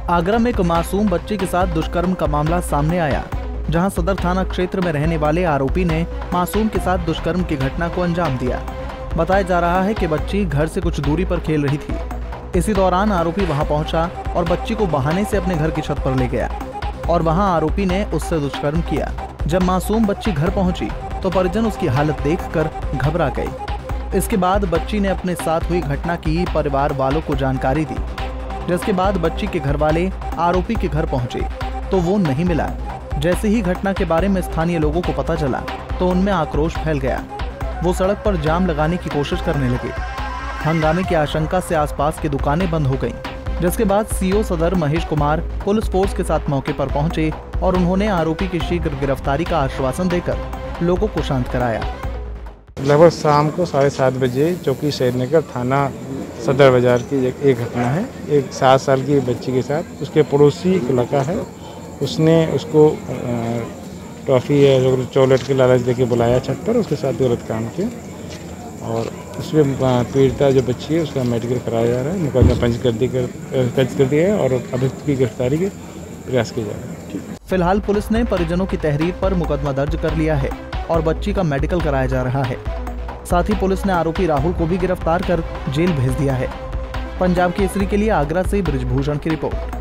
आगरा में एक मासूम बच्ची के साथ दुष्कर्म का मामला सामने आया, जहां सदर थाना क्षेत्र में रहने वाले आरोपी ने मासूम के साथ दुष्कर्म की घटना को अंजाम दिया। बताया जा रहा है कि बच्ची घर से कुछ दूरी पर खेल रही थी। इसी दौरान आरोपी वहां पहुंचा और बच्ची को बहाने से अपने घर की छत पर ले गया और वहां आरोपी ने उससे दुष्कर्म किया। जब मासूम बच्ची घर पहुंची तो परिजन उसकी हालत देखकर घबरा गए। इसके बाद बच्ची ने अपने साथ हुई घटना की परिवार वालों को जानकारी दी, जिसके बाद बच्ची के घर वाले आरोपी के घर पहुंचे तो वो नहीं मिला। जैसे ही घटना के बारे में स्थानीय लोगों को पता चला तो उनमें आक्रोश फैल गया। वो सड़क पर जाम लगाने की कोशिश करने लगे। हंगामे की आशंका से आसपास की दुकानें बंद हो गईं, जिसके बाद सीओ सदर महेश कुमार पुलिस फोर्स के साथ मौके पर पहुंचे और उन्होंने आरोपी की शीघ्र गिरफ्तारी का आश्वासन देकर लोगों को शांत कराया। लगभग शाम को 7:30 बजे चौकी शहरनगर थाना सदर बाजार की एक घटना है। एक 7 साल की बच्ची के साथ उसके पड़ोसी एक लड़का है, उसने उसको टॉफ़ी या चॉकलेट के लालच देके बुलाया छत पर, उसके साथ गलत काम किया और उसमें पीड़िता जो बच्ची है उसका मेडिकल कराया जा रहा है। मुकदमा पंच कर दिया है और अभियुक्त की गिरफ्तारी के प्रयास किए जा रहे हैं। फिलहाल पुलिस ने परिजनों की तहरीर पर मुकदमा दर्ज कर लिया है और बच्ची का मेडिकल कराया जा रहा है। साथ ही पुलिस ने आरोपी राहुल को भी गिरफ्तार कर जेल भेज दिया है। पंजाब केसरी के लिए आगरा से ब्रिजभूषण की रिपोर्ट।